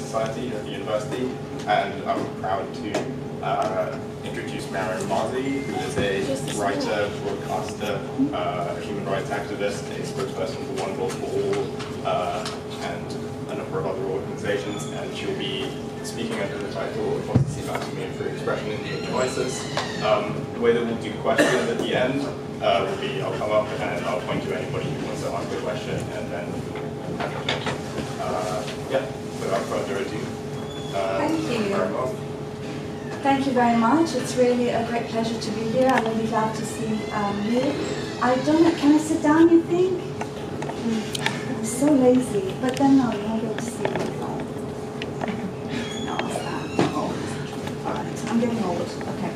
Society at the university, and I'm proud to introduce Maryam Namazie, who is a writer, broadcaster, a human rights activist, a spokesperson for One Voice for All, and a number of other organizations, and she'll be speaking under the title Apostasy, Blasphemy, and Free Expression in the Age of ISIS. The way that we'll do questions at the end will be I'll come up and I'll point to anybody who wants to ask a question, and then yeah, without further ado. Thank you. Thank you very much. It's really a great pleasure to be here. I'm really glad to see you. I don't know, can I sit down, you think? I'm so lazy, but then no, you won't be able to see me. No, I'll stand. Oh, all right, I'm getting old. Okay.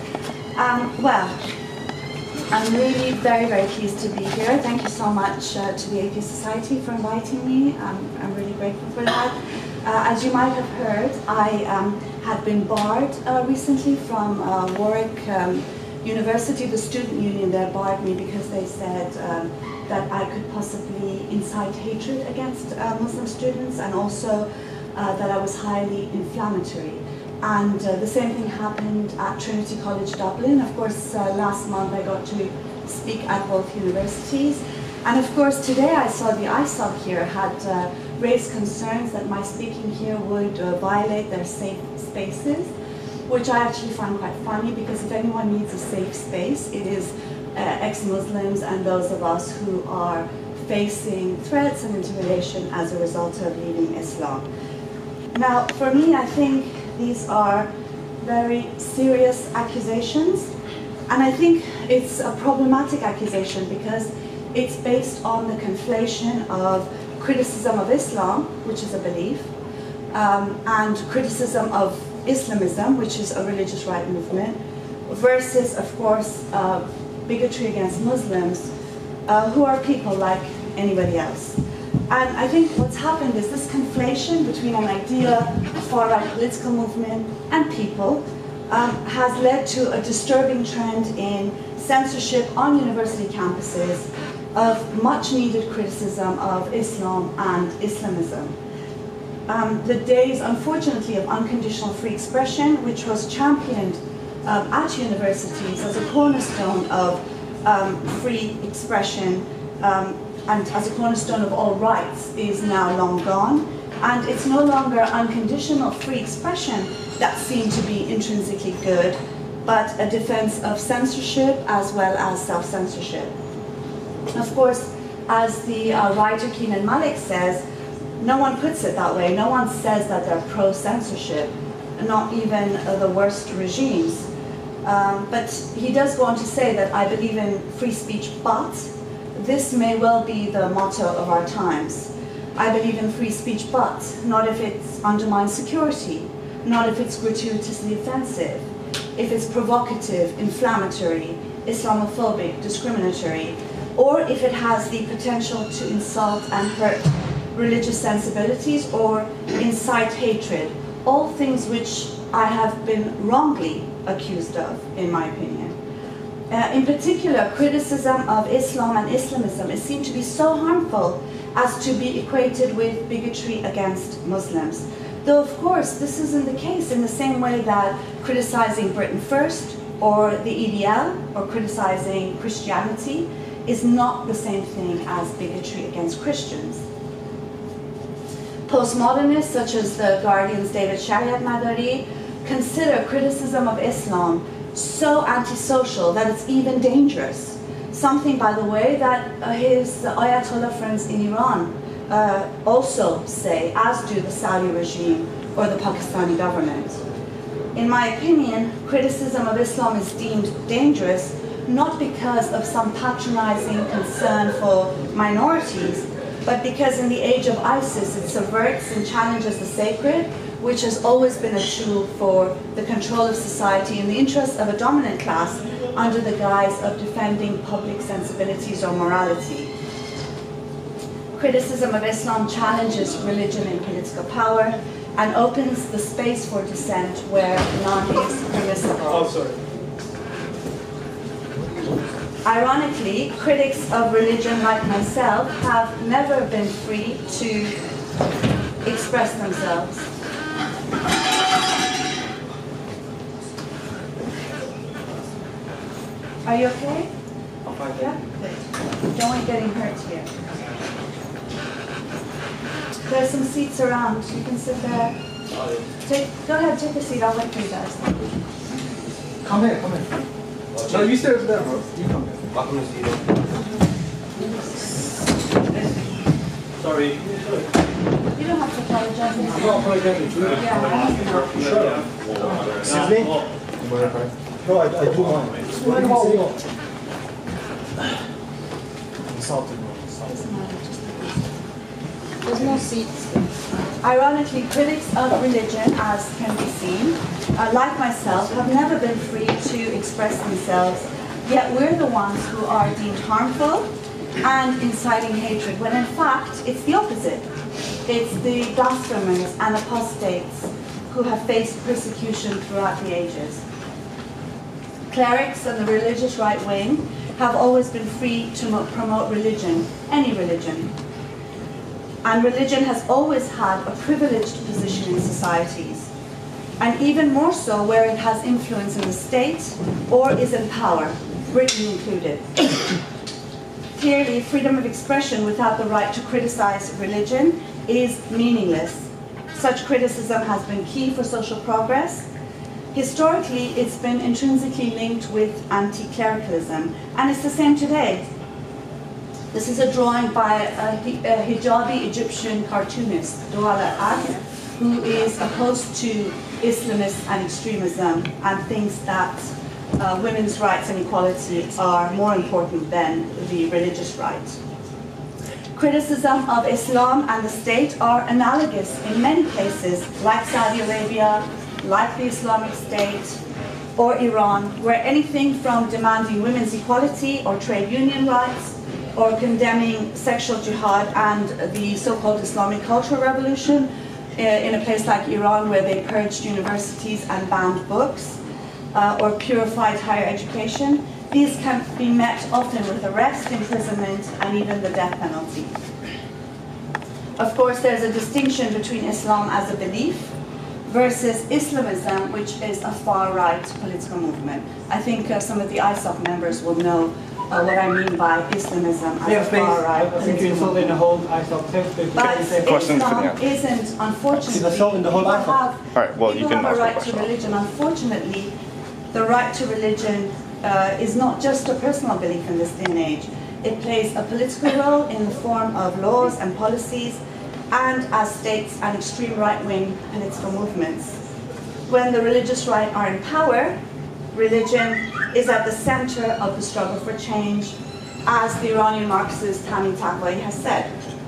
Well, I'm really very, very pleased to be here. Thank you so much to the Atheist Society for inviting me. I'm really grateful for that. As you might have heard, I had been barred recently from Warwick University. The student union there barred me because they said that I could possibly incite hatred against Muslim students, and also that I was highly inflammatory. And the same thing happened at Trinity College Dublin. Of course, last month I got to speak at both universities. And of course, today I saw the ISOC here had raised concerns that my speaking here would violate their safe spaces, which I actually find quite funny, because if anyone needs a safe space, it is ex-Muslims and those of us who are facing threats and intimidation as a result of leaving Islam. Now, for me, I think these are very serious accusations, and I think it's a problematic accusation because it's based on the conflation of criticism of Islam, which is a belief, and criticism of Islamism, which is a religious right movement, versus, of course, bigotry against Muslims, who are people like anybody else. And I think what's happened is this conflation between an idea, a far-right political movement, and people has led to a disturbing trend in censorship on university campuses of much-needed criticism of Islam and Islamism. The days, unfortunately, of unconditional free expression, which was championed at universities as a cornerstone of free expression and as a cornerstone of all rights, is now long gone. And it's no longer unconditional free expression that seemed to be intrinsically good, but a defense of censorship as well as self-censorship. Of course, as the writer Kenan Malik says, no one puts it that way. No one says that they're pro-censorship, not even the worst regimes. But he does go on to say that I believe in free speech, but this may well be the motto of our times. I believe in free speech, but not if it undermines security, not if it's gratuitously offensive, if it's provocative, inflammatory, Islamophobic, discriminatory, or if it has the potential to insult and hurt religious sensibilities or incite hatred, all things which I have been wrongly accused of, in my opinion. In particular, criticism of Islam and Islamism is seen to be so harmful as to be equated with bigotry against Muslims. Though, of course, this isn't the case in the same way that criticizing Britain First or the EDL or criticizing Christianity is not the same thing as bigotry against Christians. Postmodernists, such as the Guardian's David Shariat Madari, consider criticism of Islam so antisocial that it's even dangerous. Something, by the way, that his Ayatollah friends in Iran also say, as do the Saudi regime or the Pakistani government. In my opinion, criticism of Islam is deemed dangerous not because of some patronizing concern for minorities, but because in the age of ISIS it subverts and challenges the sacred, which has always been a tool for the control of society in the interest of a dominant class under the guise of defending public sensibilities or morality. Criticism of Islam challenges religion and political power and opens the space for dissent where none is permissible. Oh, sorry. Ironically, critics of religion like myself have never been free to express themselves. Are you okay? Yeah? Good. Don't want you getting hurt here. There's some seats around. You can sit there. Go ahead, take a seat. I'll wait for you guys. Come here, come here. No, you stay over there, bro. You come here. Sorry. You don't have to apologize. I'm not apologizing to you. Yeah, Shut up. Excuse me? No, I do mind. Insulted me. There's no seats. Ironically, critics of religion, as can be seen, like myself, have never been free to express themselves, yet we're the ones who are deemed harmful and inciting hatred, when in fact it's the opposite. It's the blasphemers and apostates who have faced persecution throughout the ages. Clerics and the religious right wing have always been free to promote religion, any religion. And religion has always had a privileged position in societies, and even more so where it has influence in the state or is in power, Britain included. Clearly, freedom of expression without the right to criticize religion is meaningless. Such criticism has been key for social progress. Historically, it's been intrinsically linked with anti-clericalism, and it's the same today. This is a drawing by a hijabi Egyptian cartoonist, Douala Ag, who is opposed to Islamists and extremism and thinks that women's rights and equality are more important than the religious right. Criticism of Islam and the state are analogous in many places, like Saudi Arabia, like the Islamic State, or Iran, where anything from demanding women's equality or trade union rights, or condemning sexual jihad and the so-called Islamic cultural revolution in a place like Iran, where they purged universities and banned books, or purified higher education. These can be met often with arrest, imprisonment, and even the death penalty. Of course, there's a distinction between Islam as a belief versus Islamism, which is a far-right political movement. I think some of the ISOC members will know what I mean by Islamism as a far-right political movement. The whole ISOC. But Islam isn't, unfortunately, people have a right to religion. Unfortunately, the right to religion is not just a personal belief in this day and age. It plays a political role in the form of laws and policies, and as states and extreme right-wing political movements. When the religious right are in power, religion is at the center of the struggle for change, as the Iranian Marxist Tamim Taqvai has said.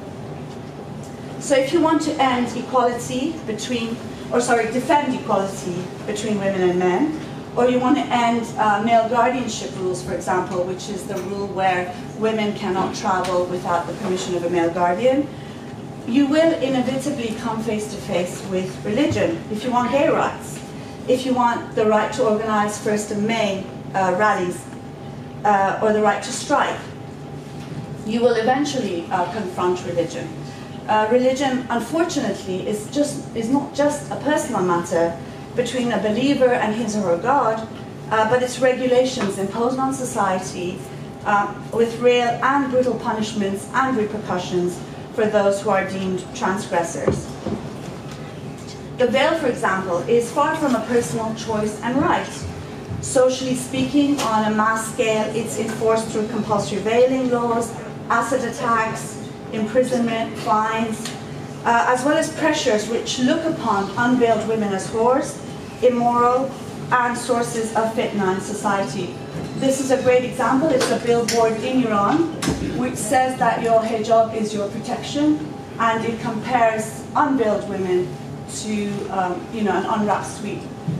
So if you want to end equality between, defend equality between women and men, or you want to end male guardianship rules, for example, which is the rule where women cannot travel without the permission of a male guardian, you will inevitably come face to face with religion. If you want gay rights, if you want the right to organize 1st of May rallies, or the right to strike, you will eventually confront religion. Religion, unfortunately, is not just a personal matter between a believer and his or her God, but it's regulations imposed on society with real and brutal punishments and repercussions for those who are deemed transgressors. The veil, for example, is far from a personal choice and right. Socially speaking, on a mass scale, it's enforced through compulsory veiling laws, acid attacks, imprisonment, fines, as well as pressures which look upon unveiled women as whores, immoral, and sources of fitna in society. This is a great example. It's a billboard in Iran which says that your hijab is your protection, and it compares unveiled women to an unwrapped sweet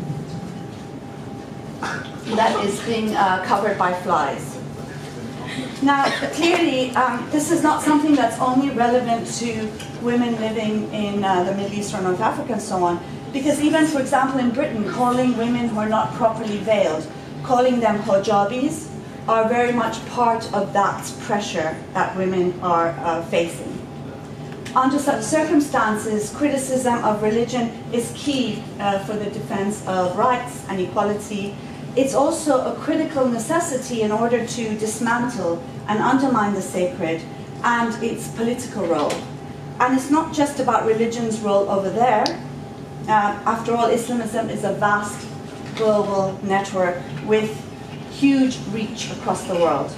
that is being covered by flies. Now, clearly, this is not something that's only relevant to women living in the Middle East or North Africa and so on, because even, for example, in Britain, calling women who are not properly veiled, calling them hijabis, are very much part of that pressure that women are facing. under such circumstances, criticism of religion is key for the defense of rights and equality. It's also a critical necessity in order to dismantle and undermine the sacred and its political role. And it's not just about religion's role over there. After all, Islamism is a vast global network with huge reach across the world.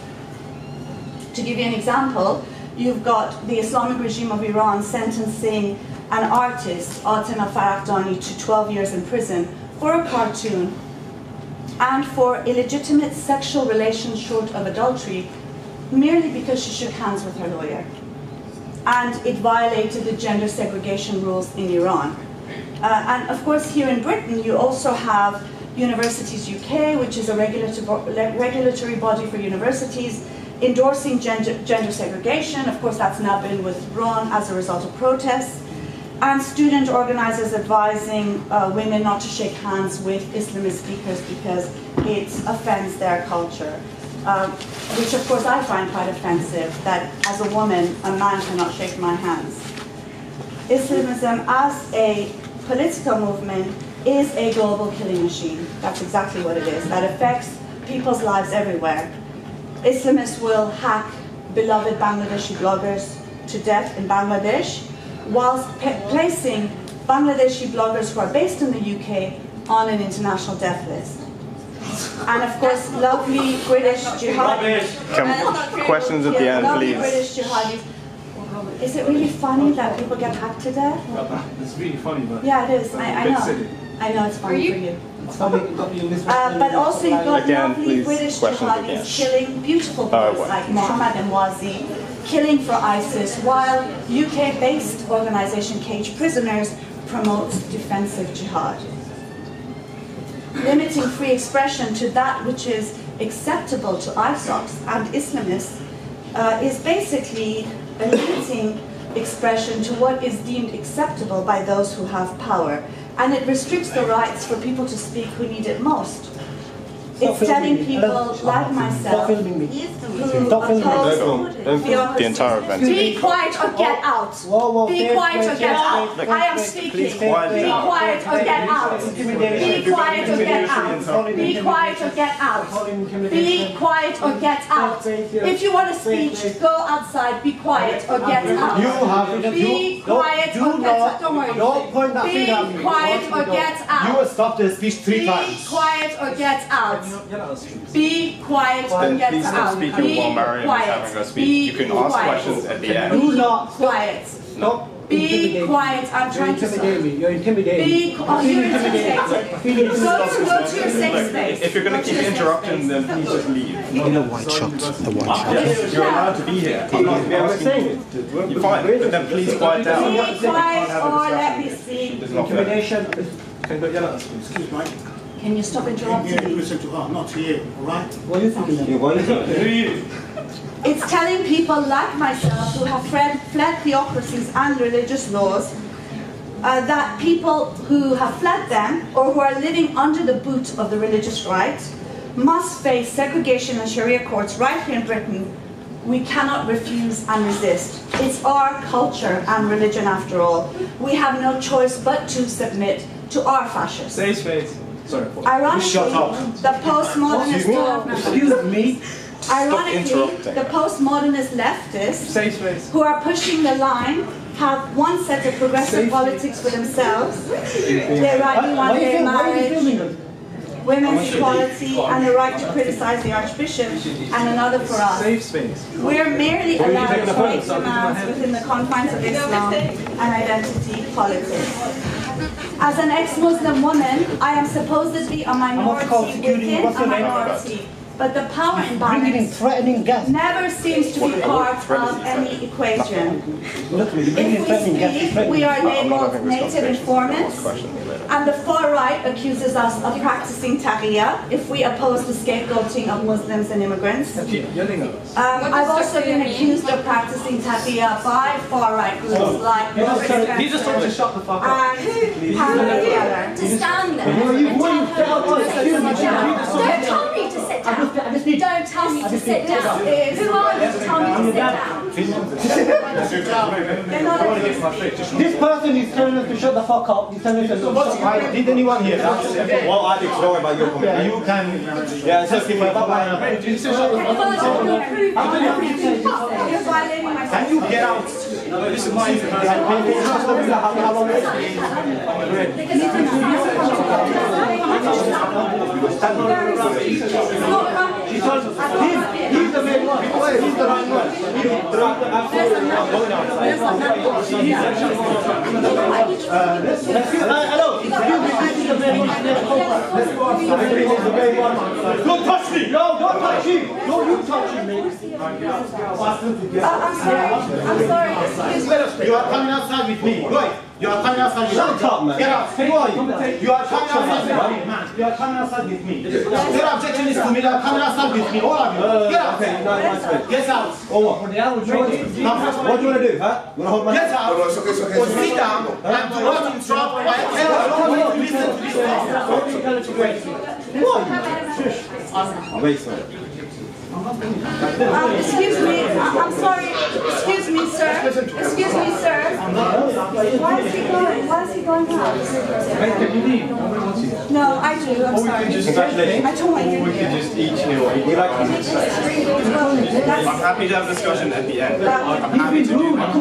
To give you an example, you've got the Islamic regime of Iran sentencing an artist, Aten Faragdani, to 12 years in prison for a cartoon and for illegitimate sexual relations short of adultery, merely because she shook hands with her lawyer. And it violated the gender segregation rules in Iran. And of course, here in Britain, you also have Universities UK, which is a regulatory body for universities, endorsing gender segregation. Of course, that's now been withdrawn as a result of protests. And student organizers advising women not to shake hands with Islamist speakers because it offends their culture. Which of course I find quite offensive, that as a woman, a man cannot shake my hands. Islamism as a political movement is a global killing machine. That's exactly what it is. That affects people's lives everywhere. Islamists will hack beloved Bangladeshi bloggers to death in Bangladesh, whilst placing Bangladeshi bloggers who are based in the UK on an international death list. And of course, lovely British jihadis. Questions at the end, lovely please. British jihadis. Is it really funny that people get hacked to death? It's really funny, but yeah, it is. I know. I know it's funny for you. It's funny. But also you've got Again, lovely please, British questions jihadis again. killing beautiful boys like Maryam Namazie, killing for ISIS, while UK-based organisation Cage Prisoners promotes defensive jihad. Limiting free expression to that which is acceptable to ISOCs and Islamists is basically limiting expression to what is deemed acceptable by those who have power. And it restricts the rights for people to speak who need it most. It's telling people like myself who oppose The entire event. be quiet or get out. Be quiet or get out. I am speaking. Be quiet or get out. Be quiet or get out. Be quiet or get out. Be quiet or get out. If you want to speak, go outside. Be quiet or get out. Be quiet or get out. Don't worry. Don't point that finger at me. Be quiet or get out. You will stop the speech 3 times. Be quiet or get out. Be quiet or Then get please stop out. speaking Be while Maryam is quiet. having her speech. Be You can ask quiet. questions at the end. Do not Quiet. stop. Be quiet. I'm trying to Intimidate me. You're intimidating. Oh, you're intimidated. Go to your safe space. If you're going to keep interrupting, then please just leave. In the white shot, the white shot. Yes, you're allowed to be here. I'm not asking you. You're fine, but then please quiet down. Be quiet or let me speak. It's not fair. Intimidation. Excuse me. Can you stop interrupting me? Listen to her, not to you, all right? What are you thinking? Who are you? It's telling people like myself who have fled theocracies and religious laws that people who have fled them or who are living under the boot of the religious right must face segregation and Sharia courts right here in Britain. We cannot refuse and resist. It's our culture and religion after all. We have no choice but to submit to our fascists. Safe space. Sorry. Ironically, Shut up. the postmodernist Excuse me. Ironically, the postmodernist leftists Safe space. who are pushing the line have one set of progressive politics for themselves. They rightly want gay marriage, women's equality, and the right to criticize the Archbishop, and another for us. Safe space. We're merely allowed taking a to photo? make demands within the confines of Islam and identity politics. As an ex-Muslim woman, I am supposedly a minority within a minority. But the power imbalance Threatening gas. never seems to be part of any equation. If we speak, we are labeled native informants, and the far right accuses us of practicing Taqiyya if we oppose the scapegoating of Muslims and immigrants. Keep yelling at us. I've also been accused of practicing Taqiyya by far right groups like He just told me to shut the fuck up. and Pamela Keller. To stand there. You Don't tell me to sit down. Don't tell me to sit down. Who are you to tell me to sit down? This person is telling us to shut the fuck up. He's telling us to stop. Did anyone hear that? Well, Alex, don't worry about your comment. You can. Yeah, it's okay. Bye-bye. Can you get out? This is my She told us, he's the main one. He's the right one. Hello. Don't touch me. No, don't touch him. Don't you touch him, mate. I'm sorry. Excuse me. You are coming outside with me. Right. You are coming outside with me. Shut up, man. Get out. Who are you? You are coming outside with me, man. You are coming outside with me. Your objection is to me. You are coming outside with me. All of you. Get out. Okay, no, Get out. Or what? What do you want to do, huh? You want to hold my Get out. Or sit down and do not interrupt my listen to this. I'll wait for it. Excuse me, I'm sorry. Excuse me, sir. Excuse me, sir. Why is he going? Why is he going now? No, I do. I'm sorry. Congratulations. I don't want you We could just each hear what you like. I'm happy to have a discussion at the end. I'm happy to do that.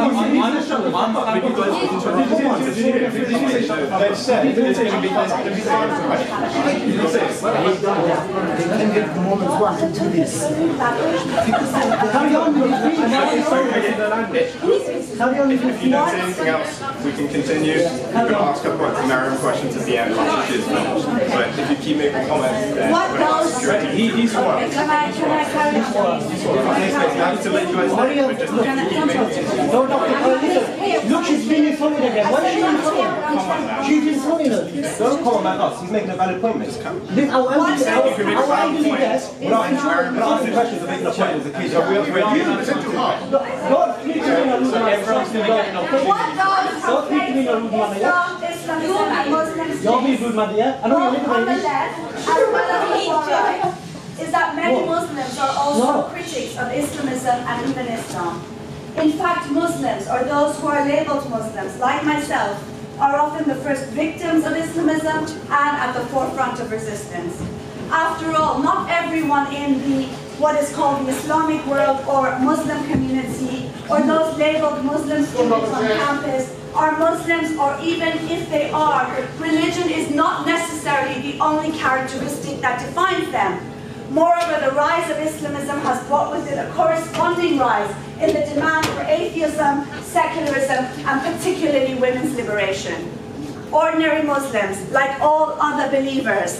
If you don't say anything else, we can continue. You can ask a Maryam questions at the end once she's finished. But if you keep making comments, then What goes? he's the one. Can I carry on? Happy to let you guys know, but just keep making Don't talk to her. Look, she's being insulted again. Why is she insulting? She's insulting us. Don't call him back us. He's making a valid point, mate. This our angry guest. We're not asking questions or making a point as a kid. We're Don't speak to me in a rude manner. What goes? Don't speak to me in a rude manner, yeah? Islamism and Muslims. Don't be rude, man, yeah? I know you're On the living left, as well as the right, is that many Muslims are also critics of Islamism and even Islam. In fact, Muslims, or those who are labeled Muslims, like myself, are often the first victims of Islamism and at the forefront of resistance. After all, not everyone in what is called the Islamic world or Muslim community, or those labeled Muslim students on campus, are Muslims, or even if they are, religion is not necessarily the only characteristic that defines them. Moreover, the rise of Islamism has brought with it a corresponding rise in the demand for atheism, secularism, and particularly women's liberation. Ordinary Muslims, like all other believers,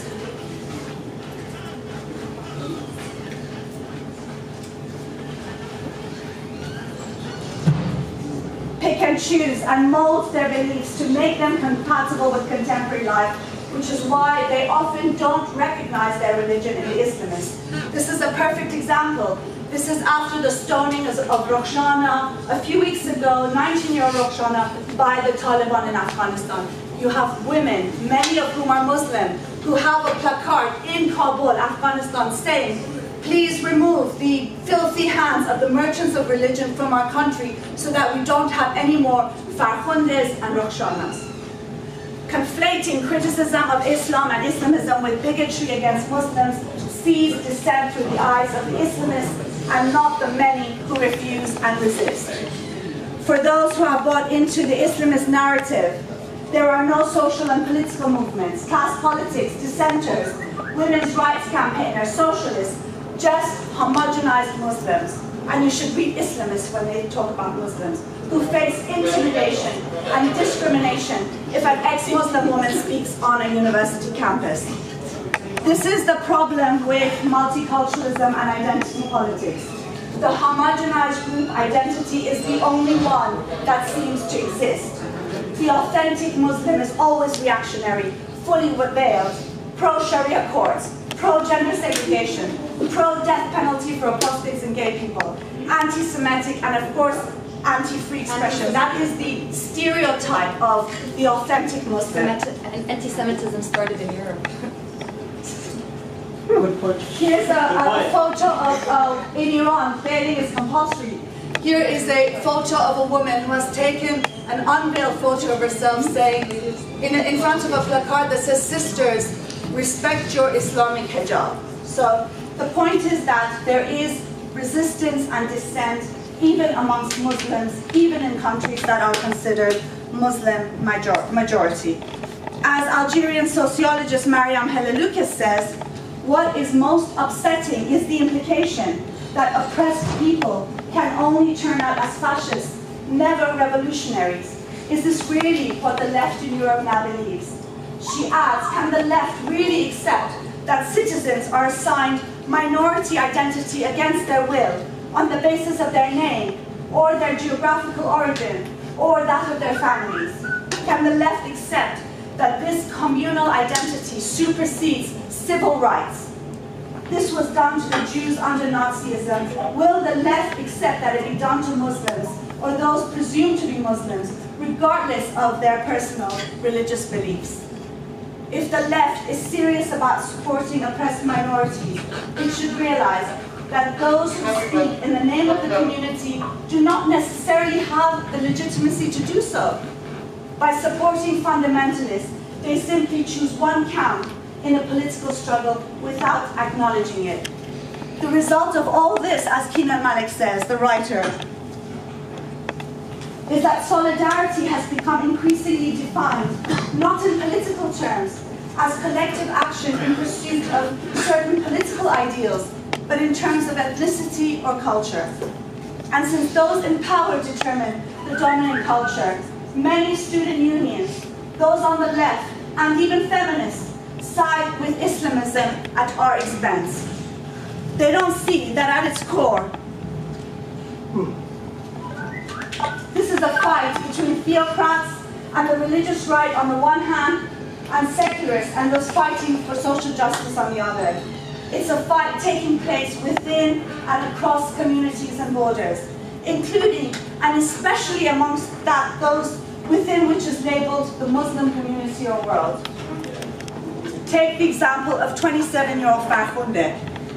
pick and choose and mold their beliefs to make them compatible with contemporary life, which is why they often don't recognize their religion in the Islamists. This is a perfect example. This is after the stoning of Roxana a few weeks ago, 19-year-old Roxana, by the Taliban in Afghanistan. You have women, many of whom are Muslim, who have a placard in Kabul, Afghanistan, saying, please remove the filthy hands of the merchants of religion from our country so that we don't have any more Farkhundes and Roxanas. Conflating criticism of Islam and Islamism with bigotry against Muslims sees dissent through the eyes of the Islamists and not the many who refuse and resist. For those who have bought into the Islamist narrative, there are no social and political movements, class politics, dissenters, women's rights campaigners, socialists, just homogenized Muslims. And you should read Islamists when they talk about Muslims, who face intimidation and discrimination if an ex-Muslim woman speaks on a university campus. This is the problem with multiculturalism and identity politics. The homogenized group identity is the only one that seems to exist. The authentic Muslim is always reactionary, fully veiled, pro-Sharia courts, pro-gender segregation, pro-death penalty for apostates and gay people, anti-Semitic, and of course, anti-free expression. That is the stereotype of the authentic Muslim. Anti-Semitism started in Europe. Good point. Here's a photo of, in Iran, bathing is compulsory. Here is a photo of a woman who has taken an unveiled photo of herself saying, in front of a placard that says, "Sisters, respect your Islamic hijab." So the point is that there is resistance and dissent even amongst Muslims, even in countries that are considered Muslim majority. As Algerian sociologist Maryam Namazie says, what is most upsetting is the implication that oppressed people can only turn out as fascists, never revolutionaries. Is this really what the left in Europe now believes? She adds, can the left really accept that citizens are assigned minority identity against their will on the basis of their name, or their geographical origin, or that of their families? Can the left accept that this communal identity supersedes civil rights? This was done to the Jews under Nazism. Will the left accept that it be done to Muslims, or those presumed to be Muslims, regardless of their personal religious beliefs? If the left is serious about supporting oppressed minorities, it should realize that those who speak in the name of the community do not necessarily have the legitimacy to do so. By supporting fundamentalists, they simply choose one camp in a political struggle without acknowledging it. The result of all this, as Kenan Malik says, the writer, is that solidarity has become increasingly defined, not in political terms, as collective action in pursuit of certain political ideals, but in terms of ethnicity or culture. And since those in power determine the dominant culture, many student unions, those on the left, and even feminists, side with Islamism at our expense. They don't see that at its core, this is a fight between theocrats and the religious right on the one hand, and secularists and those fighting for social justice on the other. It's a fight taking place within and across communities and borders, including and especially amongst those within which is labeled the Muslim community or world. Take the example of 27-year-old Farkhunde.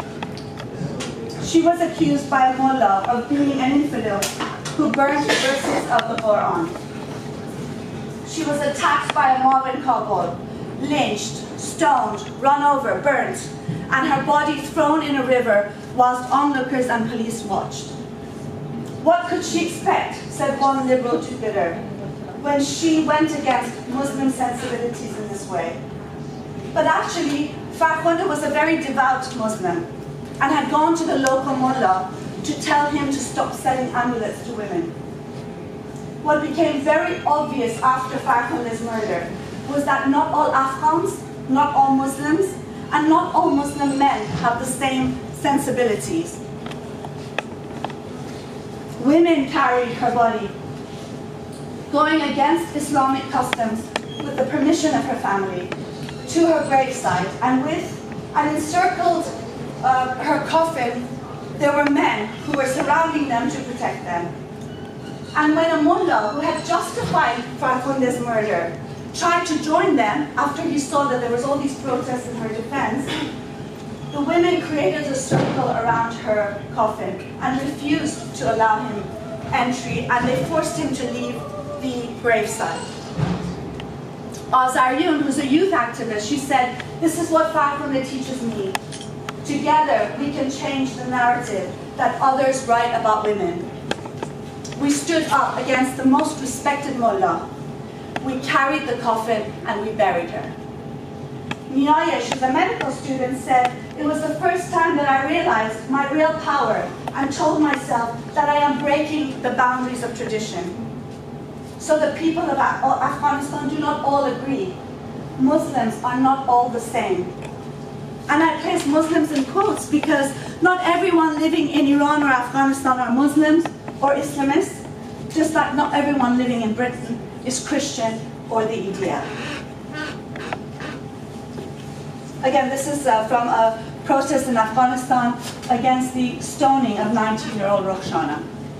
She was accused by a mullah of being an infidel who burned verses of the Quran. She was attacked by a mob in Kabul, lynched, stoned, run over, burnt, and her body thrown in a river whilst onlookers and police watched. What could she expect, said one liberal Twitter, when she went against Muslim sensibilities in this way? But actually, Farkhunde was a very devout Muslim and had gone to the local mullah to tell him to stop selling amulets to women. What became very obvious after Farkhunde's murder was that not all Afghans, not all Muslims, and not all Muslim men have the same sensibilities. Women carried her body, going against Islamic customs with the permission of her family, to her gravesite, and encircled her coffin, there were men who were surrounding them to protect them. And when a mullah who had justified Farkhunde's murder tried to join them after he saw that there was all these protests in her defense, the women created a circle around her coffin and refused to allow him entry, and they forced him to leave the gravesite. Azariyun, who's a youth activist, she said, "This is what Farkhunde teaches me. Together we can change the narrative that others write about women." We stood up against the most respected mullah. We carried the coffin and we buried her. Niayesh, who's a medical student, said, "It was the first time that I realized my real power and told myself that I am breaking the boundaries of tradition." So the people of Afghanistan do not all agree. Muslims are not all the same. And I place Muslims in quotes because not everyone living in Iran or Afghanistan are Muslims or Islamists, just like not everyone living in Britain is Christian or the EDF. Again, this is from a protest in Afghanistan against the stoning of 19-year-old Rokhshana.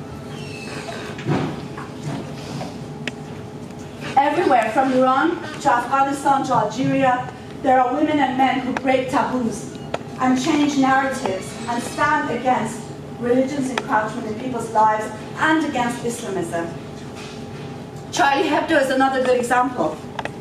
Everywhere from Iran to Afghanistan to Algeria, there are women and men who break taboos and change narratives and stand against religion's encroachment in people's lives and against Islamism. Charlie Hebdo is another good example.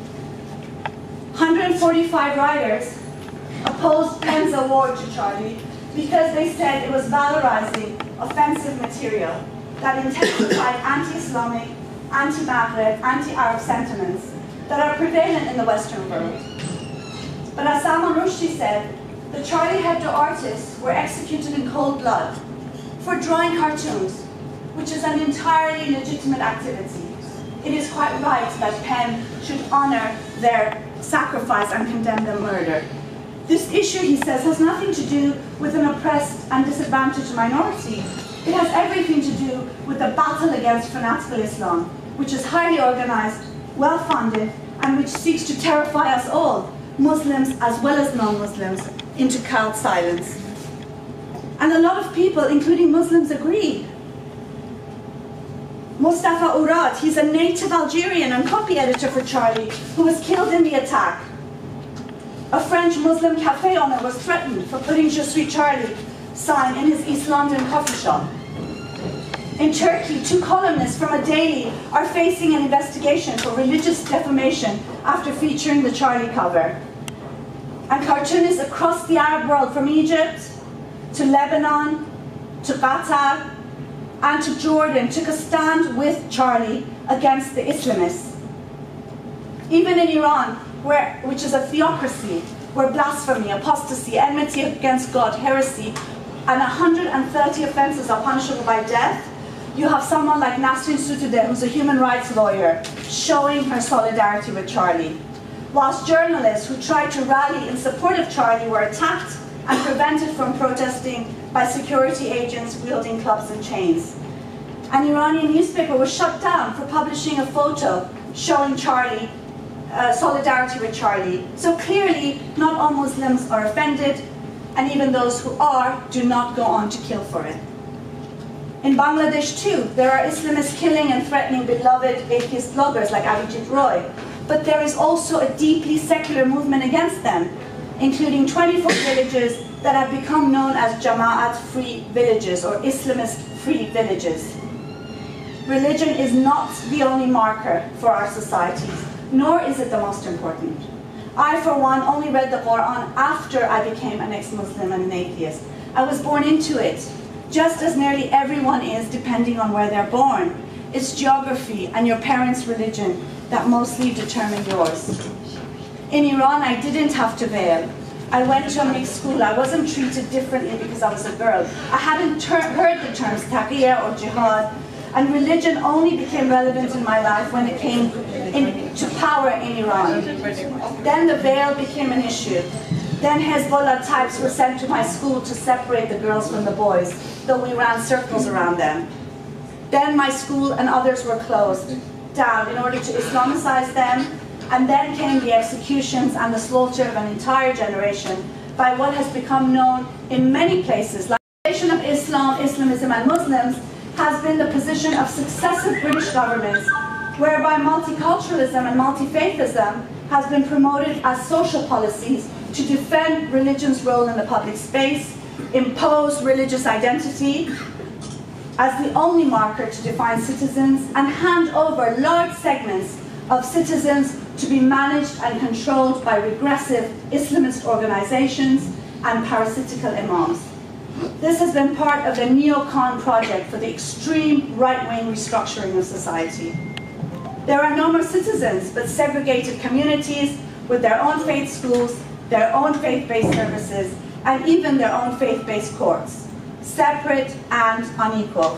145 writers opposed Penn's award to Charlie because they said it was valorizing offensive material that intensified anti-Islamic, anti-Maghreb, anti-Arab sentiments that are prevalent in the Western world. But as Salman Rushdie said, the Charlie Hebdo artists were executed in cold blood for drawing cartoons, which is an entirely legitimate activity. It is quite right that Penn should honor their sacrifice and condemn their murder. This issue, he says, has nothing to do with an oppressed and disadvantaged minority. It has everything to do with the battle against fanatical Islam, which is highly organized, well-funded, and which seeks to terrify us all, Muslims as well as non-Muslims, into cowed silence. And a lot of people, including Muslims, agree. Mustafa Urad, he's a native Algerian and copy editor for Charlie, who was killed in the attack. A French Muslim cafe owner was threatened for putting Je suis Charlie sign in his East London coffee shop. In Turkey, 2 columnists from a daily are facing an investigation for religious defamation after featuring the Charlie cover. And cartoonists across the Arab world, from Egypt to Lebanon to Qatar and to Jordan, took a stand with Charlie against the Islamists. Even in Iran, which is a theocracy, where blasphemy, apostasy, enmity against God, heresy, and 130 offenses are punishable by death, you have someone like Nasrin Sotoudeh, who's a human rights lawyer, showing her solidarity with Charlie. Whilst journalists who tried to rally in support of Charlie were attacked and prevented from protesting by security agents wielding clubs and chains. An Iranian newspaper was shut down for publishing a photo showing Charlie, solidarity with Charlie. So clearly, not all Muslims are offended, and even those who are do not go on to kill for it. In Bangladesh too, there are Islamists killing and threatening beloved atheist bloggers like Abhijit Roy, but there is also a deeply secular movement against them, including 24 villages that have become known as Jama'at-free villages or Islamist-free villages. Religion is not the only marker for our societies, nor is it the most important. I, for one, only read the Quran after I became an ex-Muslim and an atheist. I was born into it, just as nearly everyone is, depending on where they're born. It's geography and your parents' religion that mostly determine yours. In Iran, I didn't have to veil. I went to a mixed school. I wasn't treated differently because I was a girl. I hadn't heard the terms taqiyya or jihad, and religion only became relevant in my life when it came to power in Iran. Then the veil became an issue. Then Hezbollah types were sent to my school to separate the girls from the boys, though we ran circles around them. Then my school and others were closed down in order to Islamicize them, and then came the executions and the slaughter of an entire generation by what has become known in many places. Like the relation of Islam, Islamism, and Muslims has been the position of successive British governments, whereby multiculturalism and multi-faithism has been promoted as social policies to defend religion's role in the public space, impose religious identity as the only marker to define citizens, and hand over large segments of citizens to be managed and controlled by regressive Islamist organizations and parasitical imams. This has been part of the neocon project for the extreme right-wing restructuring of society. There are no more citizens, but segregated communities with their own faith schools, their own faith-based services, and even their own faith-based courts, separate and unequal.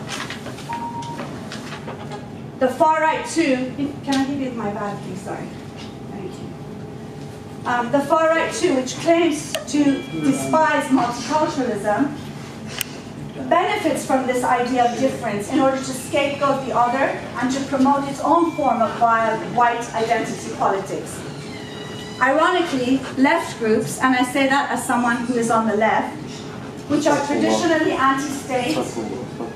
The far right too, can I give you my bag, please? Sorry. Thank you. The far right too, which claims to despise multiculturalism, benefits from this idea of difference in order to scapegoat the other and to promote its own form of wild white identity politics. Ironically, left groups, and I say that as someone who is on the left, which are traditionally anti-state,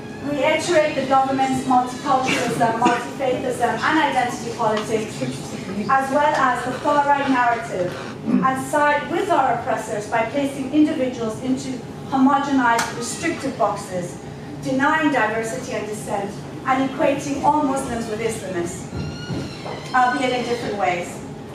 reiterate the government's multiculturalism, multi-faithism, and identity politics as well as the far-right narrative, and side with our oppressors by placing individuals into homogenized, restrictive boxes, denying diversity and dissent, and equating all Muslims with Islamists, albeit in different ways.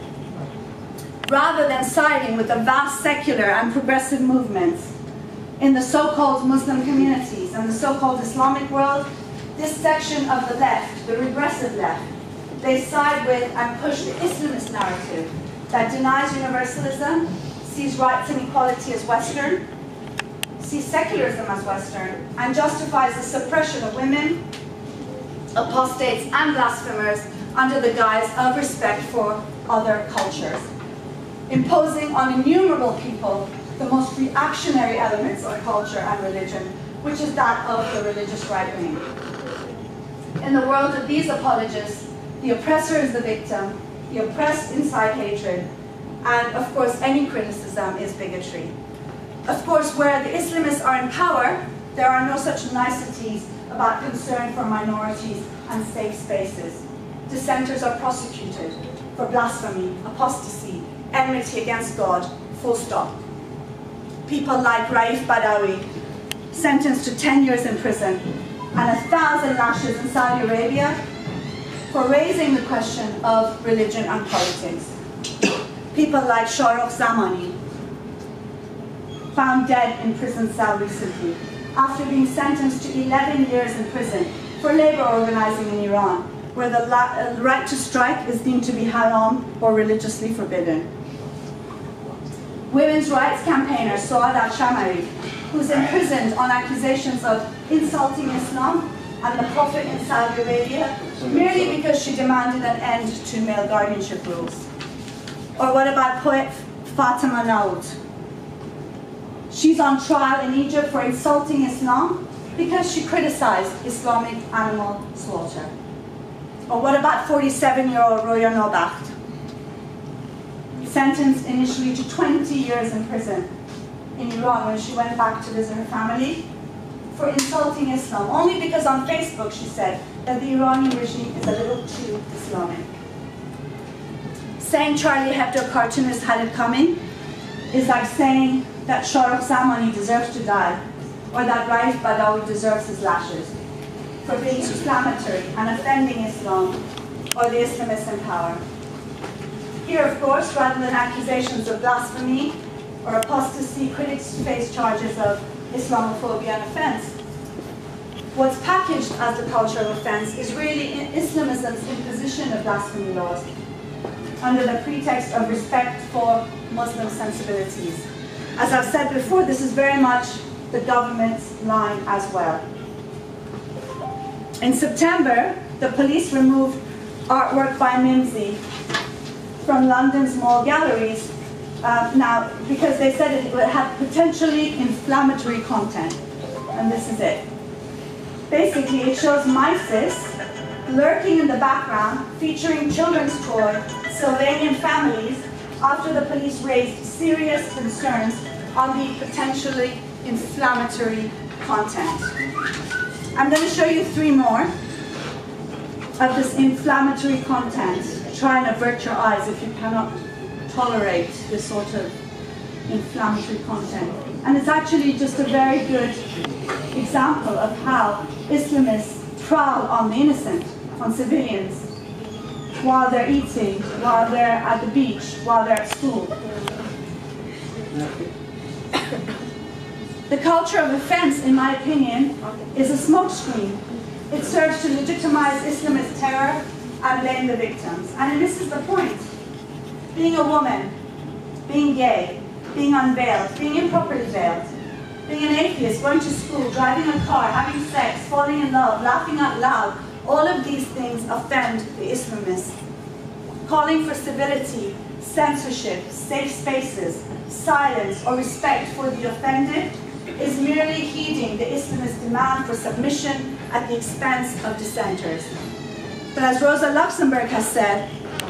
Rather than siding with the vast secular and progressive movements in the so-called Muslim communities and the so-called Islamic world, this section of the left, the regressive left, they side with and push the Islamist narrative that denies universalism, sees rights and equality as Western, sees secularism as Western, and justifies the suppression of women, apostates, and blasphemers under the guise of respect for other cultures, imposing on innumerable people the most reactionary elements of culture and religion, which is that of the religious right wing. In the world of these apologists, the oppressor is the victim, the oppressed incite hatred, and of course any criticism is bigotry. Of course, where the Islamists are in power, there are no such niceties about concern for minorities and safe spaces. Dissenters are prosecuted for blasphemy, apostasy, enmity against God, full stop. People like Raif Badawi, sentenced to 10 years in prison and 1,000 lashes in Saudi Arabia for raising the question of religion and politics. People like Shahrukh Zamani, found dead in prison cell recently after being sentenced to 11 years in prison for labor organizing in Iran, where the right to strike is deemed to be haram or religiously forbidden. Women's rights campaigner Suad al-Shamari, who's imprisoned on accusations of insulting Islam and the Prophet in Saudi Arabia, merely because she demanded an end to male guardianship rules. Or what about poet Fatima Naoud? She's on trial in Egypt for insulting Islam because she criticized Islamic animal slaughter. Or what about 47-year-old Roya Nobacht, sentenced initially to 20 years in prison in Iran when she went back to visit her family for insulting Islam, only because on Facebook she said that the Iranian regime is a little too Islamic. Saying Charlie Hebdo cartoonist had it coming is like saying that Shahrukh Zamani deserves to die, or that Raif Badawi deserves his lashes for being inflammatory and offending Islam or the Islamists in power. Here, of course, rather than accusations of blasphemy or apostasy, critics face charges of Islamophobia and offense. What's packaged as the culture of offense is really Islamism's imposition of blasphemy laws under the pretext of respect for Muslim sensibilities. As I've said before, this is very much the government's line as well. In September, the police removed artwork by Mimsy from London's mall galleries now because they said it would have potentially inflammatory content. And this is it. Basically, it shows mice lurking in the background, featuring children's toy, Sylvanian families, after the police raised serious concerns on the potentially inflammatory content. I'm going to show you 3 more of this inflammatory content. Try and avert your eyes if you cannot tolerate this sort of inflammatory content. And it's actually just a very good example of how Islamists prowl on the innocent, on civilians, while they're eating, while they're at the beach, while they're at school. The culture of offense, in my opinion, is a smokescreen. It serves to legitimize Islamist terror and blame the victims. And this is the point. Being a woman, being gay, being unveiled, being improperly veiled, being an atheist, going to school, driving a car, having sex, falling in love, laughing out loud, all of these things offend the Islamists. Calling for civility, censorship, safe spaces, silence, or respect for the offended is merely heeding the Islamist demand for submission at the expense of dissenters. But as Rosa Luxemburg has said,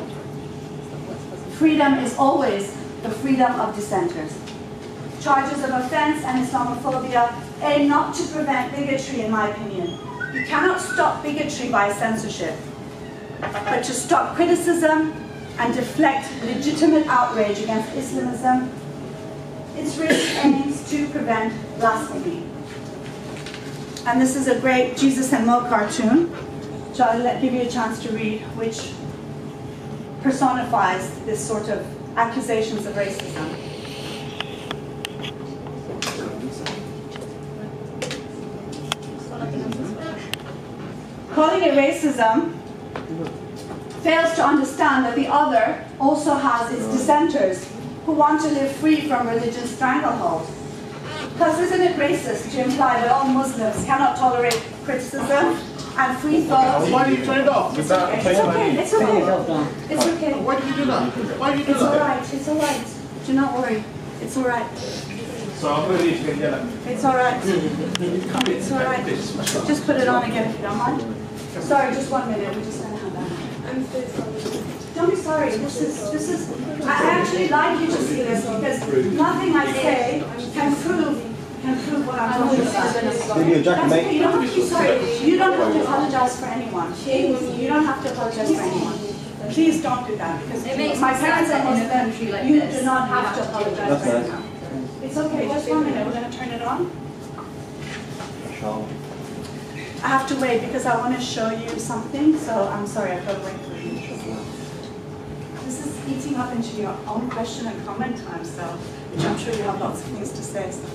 freedom is always the freedom of dissenters. Charges of offense and Islamophobia aim not to prevent bigotry, in my opinion. You cannot stop bigotry by censorship. But to stop criticism, and deflect legitimate outrage against Islamism. Its risk aims to prevent blasphemy. And this is a great Jesus and Mo cartoon, which I'll give you a chance to read, which personifies this sort of accusations of racism. Calling it racism fails to understand that the other also has its dissenters who want to live free from religion's stranglehold. Because isn't it racist to imply that all Muslims cannot tolerate criticism and free thought? Why do you turn it off? It's okay, it's okay. It's okay. Why did you do that? Why did you do It's that? alright, it's alright. Do not worry. It's alright. So I'm going to leave you again. It's alright. It's alright. Just put it on again if you don't mind. Sorry, just 1 minute. We're just going to have that. I'm so sorry. Don't be sorry. This is. I actually like you to see this because nothing I say can prove what I'm talking about. Maybe a jacket, mate. You don't have to be sorry. You don't have to apologize for anyone. You don't have to apologize for anyone. Please don't do that because my parents are Muslim. You do not have to apologize for anyone. It's okay. Just 1 minute. We're going to turn it on. I have to wait because I want to show you something. So I'm sorry. I've got to wait for you. This is eating up into your own question and comment time, so which I'm sure you have lots of things to say. So.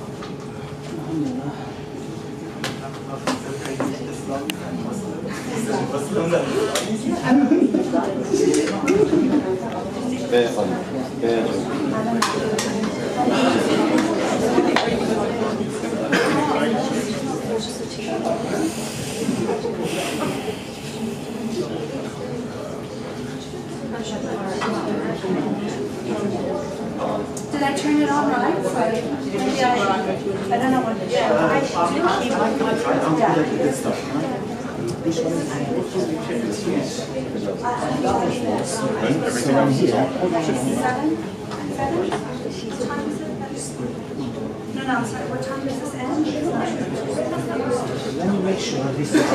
Did I turn it on right? Sorry. Maybe I don't know what to No, I'm sorry. What time does this end? Let me make sure this is...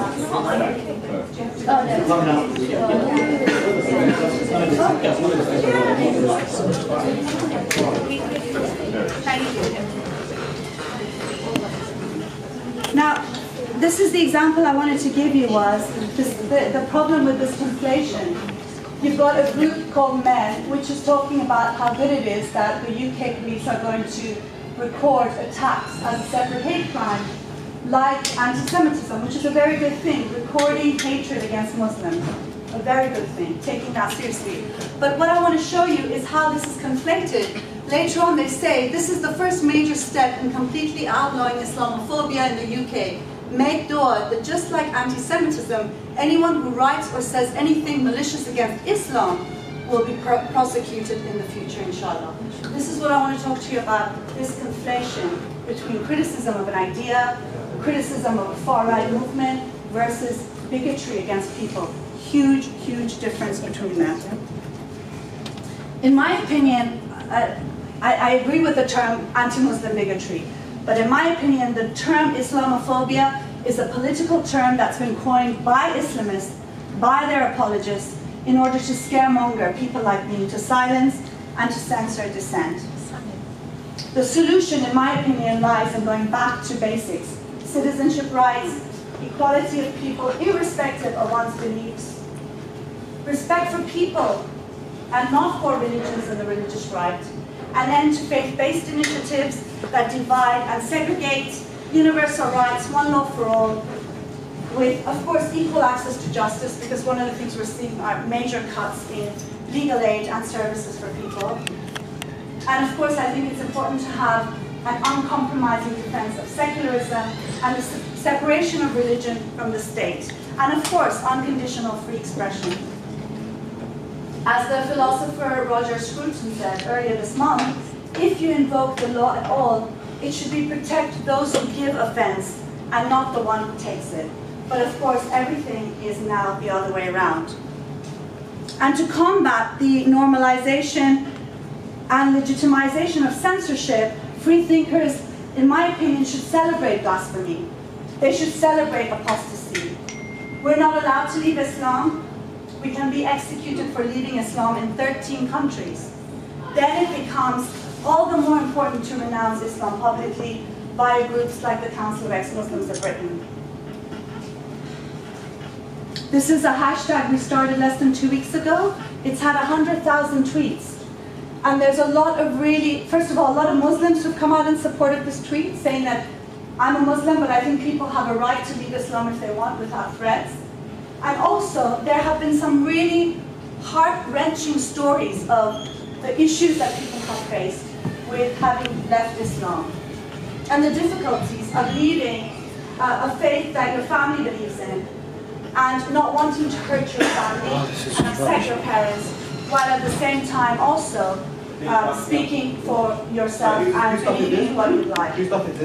Now, this is the example I wanted to give you was the problem with this conflation. You've got a group called Men, which is talking about how good it is that the UK police are going to record attacks as a separate hate crime, like anti-Semitism, which is a very good thing, recording hatred against Muslims. A very good thing, taking that seriously. But what I want to show you is how this is conflated. Later on they say, this is the first major step in completely outlawing Islamophobia in the UK. Make dua that just like anti-Semitism, anyone who writes or says anything malicious against Islam will be prosecuted in the future, inshallah. This is what I want to talk to you about, this conflation between criticism of an idea, criticism of a far-right movement, versus bigotry against people. Huge, huge difference between them. In my opinion, I agree with the term anti-Muslim bigotry, but in my opinion, the term Islamophobia is a political term that's been coined by Islamists, by their apologists, in order to scaremonger people like me into silence and to censor dissent. The solution, in my opinion, lies in going back to basics. Citizenship rights, equality of people, irrespective of one's beliefs. Respect for people, and not for religions and the religious right. An end to faith-based initiatives that divide and segregate, universal rights, one law for all, with, of course, equal access to justice, because one of the things we're seeing are major cuts in legal aid and services for people. And of course, I think it's important to have an uncompromising defense of secularism and the separation of religion from the state. And of course, unconditional free expression. As the philosopher Roger Scruton said earlier this month, if you invoke the law at all, it should be protect those who give offense and not the one who takes it. But of course, everything is now the other way around. And to combat the normalization and legitimization of censorship, free thinkers, in my opinion, should celebrate blasphemy. They should celebrate apostasy. We're not allowed to leave Islam. we can be executed for leaving Islam in 13 countries. Then it becomes all the more important to renounce Islam publicly via groups like the Council of Ex-Muslims of Britain. This is a hashtag we started less than 2 weeks ago. It's had 100,000 tweets. And there's a lot of really, first of all, a lot of Muslims who've come out in support of this tweet, saying that I'm a Muslim, but I think people have a right to leave Islam if they want without threats. And also, there have been some really heart-wrenching stories of the issues that people have faced with having left Islam. And the difficulties of leaving a faith that your family believes in, and not wanting to hurt your family and upset your parents, while at the same time also speaking for yourself and believing in what you like.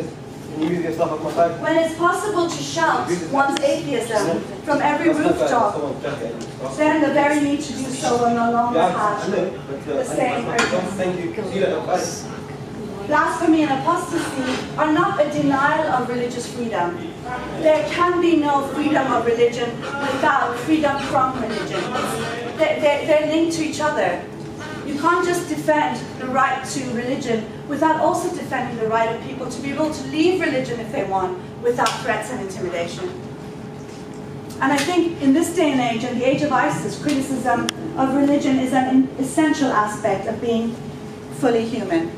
When it's possible to shout one's atheism from every rooftop, then the very need to do so will no longer have the same urgency. Blasphemy and apostasy are not a denial of religious freedom. There can be no freedom of religion without freedom from religion. They're linked to each other. You can't just defend the right to religion without also defending the right of people to be able to leave religion if they want without threats and intimidation. And I think in this day and age, in the age of ISIS, criticism of religion is an essential aspect of being fully human.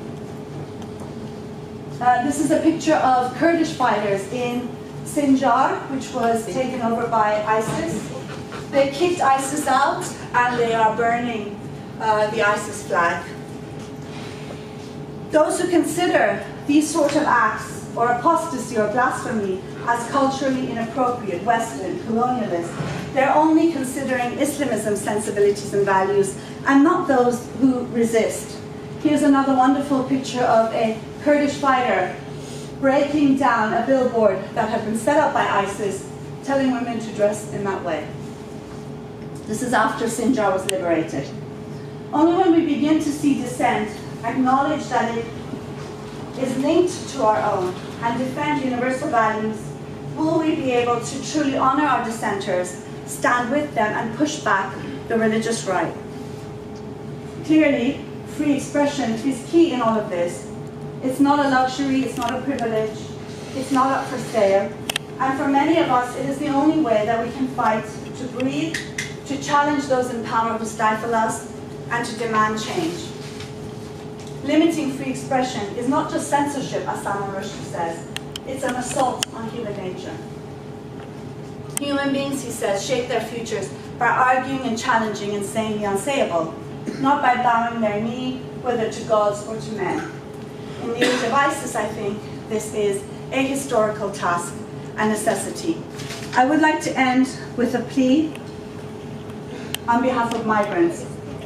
This is a picture of Kurdish fighters in Sinjar, which was taken over by ISIS. They kicked ISIS out and they are burning the ISIS flag. Those who consider these sort of acts or apostasy or blasphemy as culturally inappropriate, Western, colonialist, they're only considering Islamism's sensibilities and values and not those who resist. Here's another wonderful picture of a Kurdish fighter breaking down a billboard that had been set up by ISIS telling women to dress in that way. This is after Sinjar was liberated. Only when we begin to see dissent, acknowledge that it is linked to our own, and defend universal values, will we be able to truly honor our dissenters, stand with them, and push back the religious right. Clearly, free expression is key in all of this. It's not a luxury, it's not a privilege, it's not up for sale. And for many of us, it is the only way that we can fight to breathe, to challenge those in power who stifle us, and to demand change. Limiting free expression is not just censorship, as Salman Rushdie says, it's an assault on human nature. Human beings, he says, shape their futures by arguing and challenging and saying the unsayable, not by bowing their knee, whether to gods or to men. In the age of ISIS, I think this is a historical task and necessity. I would like to end with a plea on behalf of migrants.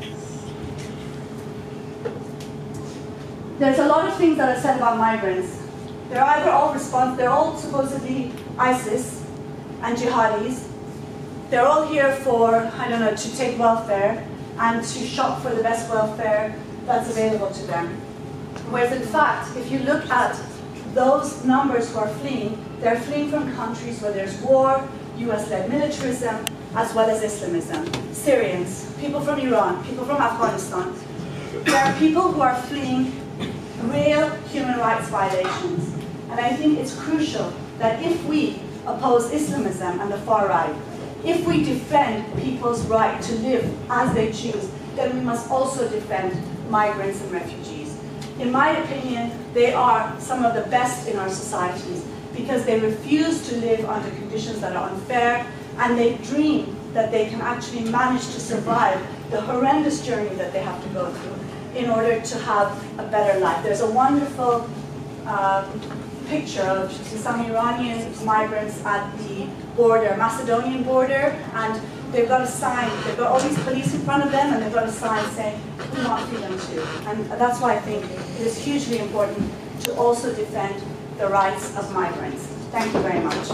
There's a lot of things that are said about migrants. They're either they're all supposedly ISIS and jihadis. They're all here for, I don't know, to take welfare and to shop for the best welfare that's available to them. Whereas in fact, if you look at those numbers who are fleeing, they're fleeing from countries where there's war, US-led militarism, as well as Islamism. Syrians, people from Iran, people from Afghanistan. There are people who are fleeing real human rights violations. And I think it's crucial that if we oppose Islamism and the far right, if we defend people's right to live as they choose, then we must also defend migrants and refugees. In my opinion, they are some of the best in our societies because they refuse to live under conditions that are unfair, and they dream that they can actually manage to survive the horrendous journey that they have to go through in order to have a better life. There's a wonderful picture of some Iranian migrants at the border, Macedonian border, and they've got a sign, they've got all these police in front of them, and they've got a sign saying, we want freedom too. And that's why I think it is hugely important to also defend the rights of migrants. Thank you very much.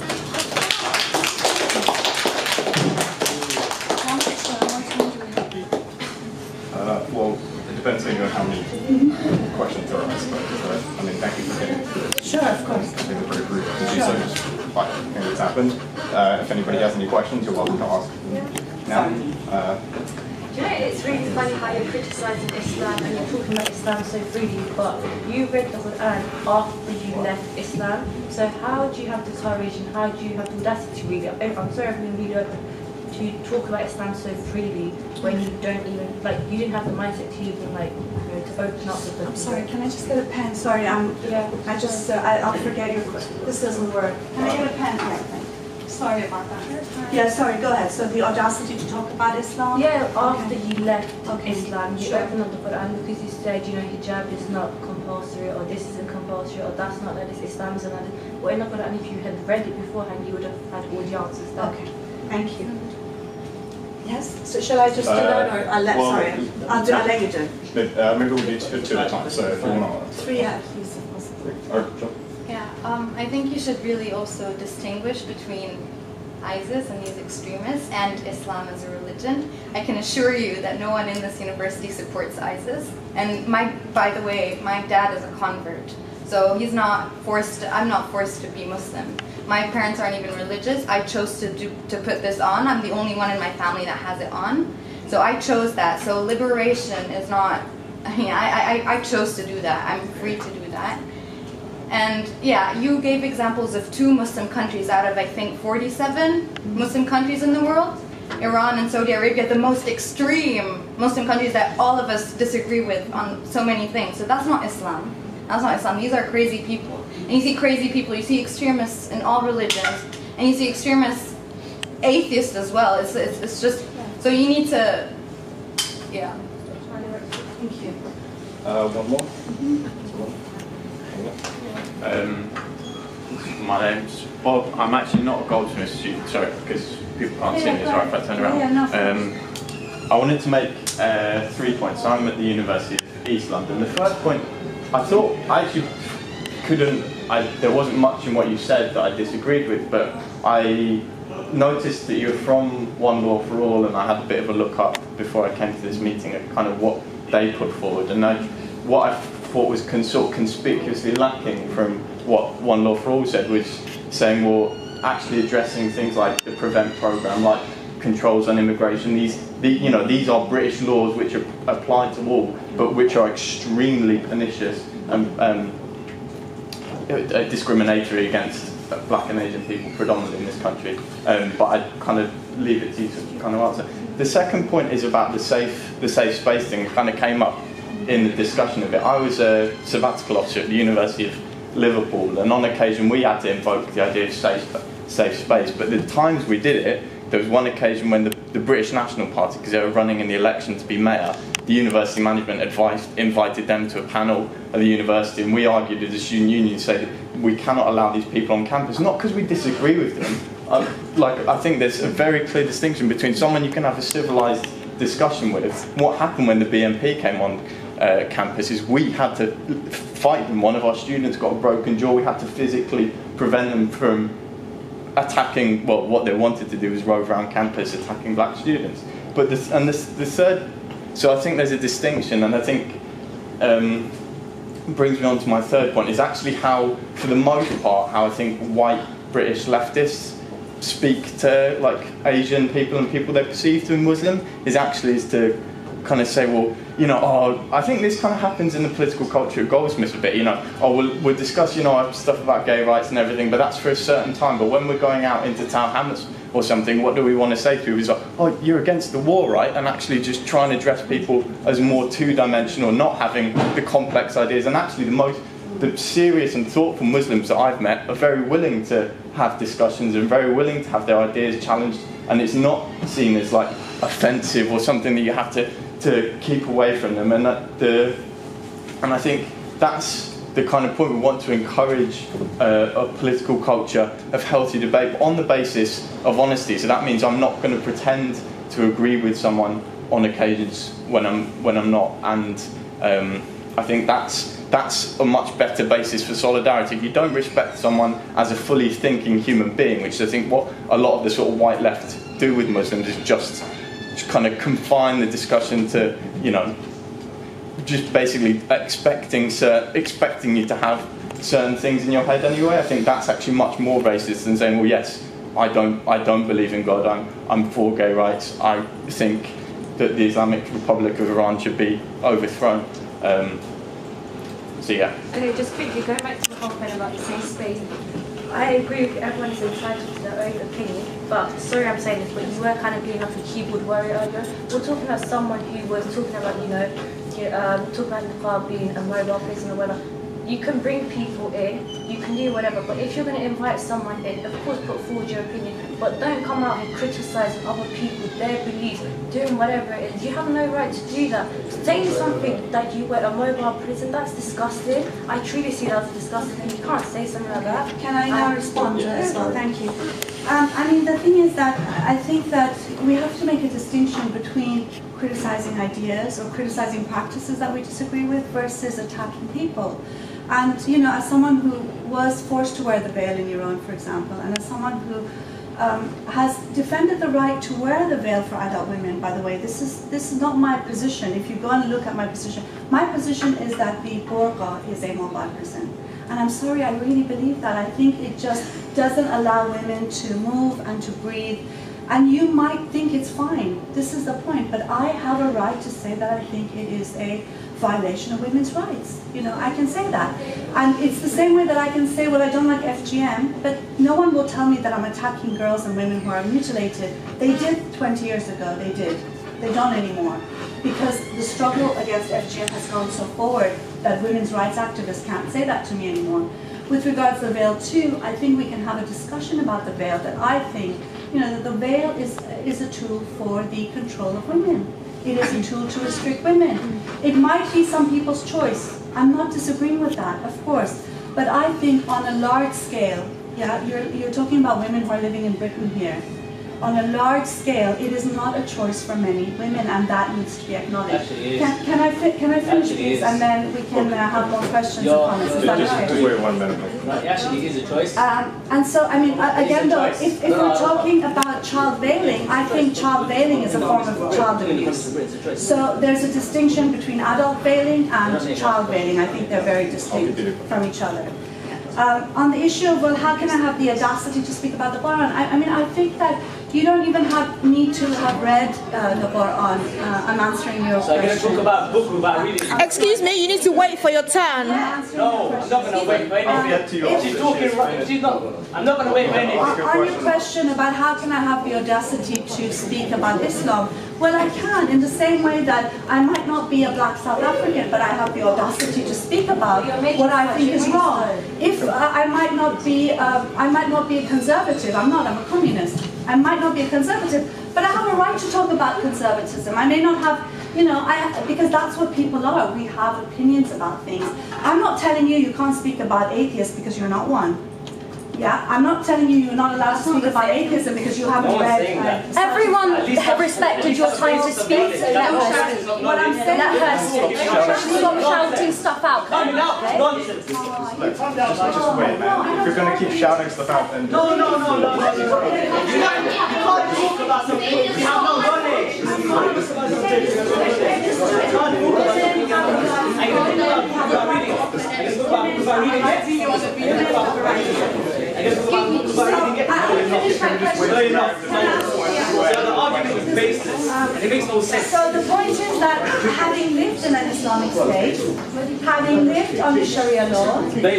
Well, it depends on how many questions there are, I suppose. I mean, thank you for getting through it. Sure, of course. I think it's very brief to do so, just like things that's happened. If anybody has any questions, you're welcome to ask. now. Do you know, it's really funny how you're criticising Islam and you're talking about Islam so freely, but you read the Quran after you left Islam. So how do you have the courage and how do you have the audacity really? I'm sorry I'm being really open, to talk about Islam so freely when you don't even, like, you didn't have the mindset to even, like, you know, to open up with them. I'm sorry, can I just get a pen? Sorry, I'll forget your question. This doesn't work. Can I get a pen? Yeah, sorry about that. Yeah, sorry, go ahead. So the audacity to talk about Islam? Yeah, after you left Islam, you opened up the Quran because you said, you know, hijab is not compulsory, or this isn't compulsory, or that's not like this, Islam isn't like this. Well, in the Quran, if you had read it beforehand, you would have had all the answers there. Okay, thank you. Yes, so shall I just do that, or I'll let you do it. Maybe we'll do two at a time, so if you want to... Three, yeah, please, if possible. Yeah, I think you should really also distinguish between ISIS and these extremists and Islam as a religion. I can assure you that no one in this university supports ISIS. And by the way, my dad is a convert. So I'm not forced to be Muslim. My parents aren't even religious. I chose to put this on. I'm the only one in my family that has it on. So I chose that. So liberation is not, I chose to do that. I'm free to do that. And yeah, you gave examples of 2 Muslim countries out of, I think, 47 Muslim countries in the world. Iran and Saudi Arabia, the most extreme Muslim countries that all of us disagree with on so many things. So that's not Islam. That's not Islam. These are crazy people. And you see crazy people, you see extremists in all religions, and you see extremists, atheists as well. It's just, so you need to, yeah. Thank you. One more? My name's Bob. I'm actually not a Goldsmiths student, sorry, because people can't see me, sorry if I turn around. I wanted to make 3 points. I'm at the University of East London. The first point, I actually there wasn't much in what you said that I disagreed with, but I noticed that you were from One Law for All, and I had a bit of a look up before I came to this meeting at kind of what they put forward. And what I thought was sort of conspicuously lacking from what One Law for All said was saying, well, actually addressing things like the Prevent programme, like controls on immigration. These are British laws which are applied to all, but which are extremely pernicious and discriminatory against black and Asian people predominantly in this country. But I kind of leave it to you to kind of answer. The second point is about the safe space thing. It kind of came up in the discussion of it. I was a sabbatical officer at the University of Liverpool, and on occasion we had to invoke the idea of safe space. But the times we did it, there was one occasion when the British National Party, because they were running in the election to be mayor, the university management invited them to a panel at the university, and we argued as a student union, say that we cannot allow these people on campus, not because we disagree with them. I think there's a very clear distinction between someone you can have a civilised discussion with. What happened when the BNP came on campus is we had to fight them. One of our students got a broken jaw. We had to physically prevent them from attacking. Well, what they wanted to do was rove around campus attacking black students. But the third, so I think there's a distinction, and I think brings me on to my third point, is actually how, for the most part, how I think white British leftists speak to like Asian people and people they perceive to be Muslim is to kind of say, well, I think this kind of happens in the political culture of Goldsmiths a bit, we'll discuss, stuff about gay rights and everything, but that's for a certain time. But when we're going out into Tower Hamlets or something, what do we want to say to people? It's like, oh, you're against the war, right? And actually just trying to address people as more two-dimensional, not having the complex ideas. And actually the serious and thoughtful Muslims that I've met are very willing to have discussions and very willing to have their ideas challenged, and it's not seen as like offensive or something that you have to keep away from them. And I think that's the kind of point we want to encourage a political culture of healthy debate, but on the basis of honesty. So that means I'm not going to pretend to agree with someone on occasions when I'm not, and I think that's a much better basis for solidarity. If you don't respect someone as a fully thinking human being, which I think what a lot of the sort of white left do with Muslims is just kind of confine the discussion to, just basically expecting you to have certain things in your head anyway. I think that's actually much more racist than saying, well, yes, I don't believe in God. I'm for gay rights. I think that the Islamic Republic of Iran should be overthrown. So yeah. Okay, just quickly going back to the whole point about the safe space. I agree with everyone is entitled to their own opinion, but sorry I'm saying this, but you were kind of being like a keyboard warrior earlier. We're talking about someone who was talking about, talking about Nepal being a mobile prison or whatever. You can bring people in, you can do whatever, but if you're going to invite someone in, of course put forward your opinion, but don't come out and criticise other people, their beliefs, doing whatever it is. You have no right to do that. Saying something that you were a mobile prison, that's disgusting. I truly see that as disgusting, and you can't say something like that. Can I now respond to this? Well, thank you. I mean, the thing is that I think that we have to make a distinction between criticizing ideas or criticizing practices that we disagree with versus attacking people. And, as someone who was forced to wear the veil in Iran, for example, and as someone who has defended the right to wear the veil for adult women, by the way, this is not my position. If you go and look at my position is that the burqa is a mobile prison. And I'm sorry, I really believe that. I think it just doesn't allow women to move and to breathe. And you might think it's fine. This is the point. But I have a right to say that I think it is a violation of women's rights. I can say that. And it's the same way that I can say, well, I don't like FGM, but no one will tell me that I'm attacking girls and women who are mutilated. They did 20 years ago, they did. They don't anymore. Because the struggle against FGM has gone so forward that women's rights activists can't say that to me anymore. With regards to the veil too, I think we can have a discussion about the veil, that I think, that the veil is a tool for the control of women. It is a tool to restrict women. It might be some people's choice. I'm not disagreeing with that, of course. But I think on a large scale, you're talking about women who are living in Britain here. On a large scale, it is not a choice for many women, and that needs to be acknowledged. Can I finish this, and then we can have more questions and comments? Is that okay? Just wait 1 minute. It actually is a choice. And so, I mean, again, though, if we're talking about child veiling, I think child veiling is a form of child abuse. So there's a distinction between adult veiling and child veiling. I think they're very distinct from each other. On the issue of, well, how can I have the audacity to speak about the Quran? I mean, I think that you don't even need to have read the Quran. I'm answering your question. So I'm going to talk about a book about reading. Excuse me, you need to wait for your turn. No, I'm not going to wait for anything. She's talking right. She's not. I'm not going to wait for anything. On your question about how can I have the audacity to speak about Islam, well, I can, in the same way that I might not be a black South African, but I have the audacity to speak about what I think is wrong. If I might not be a conservative. I'm not. I'm a communist. I might not be a conservative, but I have a right to talk about conservatism. I may not have, because that's what people are. We have opinions about things. I'm not telling you can't speak about atheists because you're not one. Yeah, I'm not telling you're not allowed to speak about atheism because you haven't read. Everyone have respected your time to speak, so let her speak. Stop shouting stuff out. Just wait, man. If you're going to keep shouting stuff out, then... No. You can't talk about something. You have no knowledge. You can't talk about something. So the point is that having lived in an Islamic state, having lived under Sharia law, it's my